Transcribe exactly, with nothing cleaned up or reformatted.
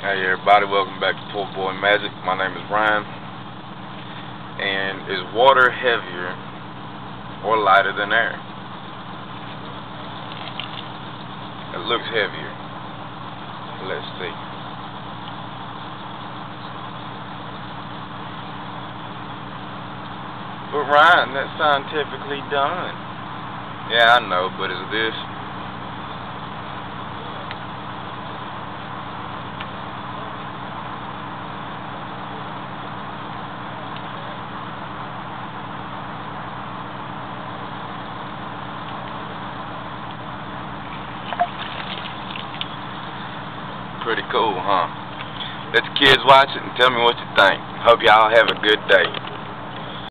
Hey everybody, welcome back to Poor Boy Magic. My name is Ryan. And is water heavier or lighter than air? It looks heavier. Let's see. But Ryan, that's scientifically done. Yeah, I know, but is this? Pretty cool, huh? Let the kids watch it and tell me what you think. Hope y'all have a good day.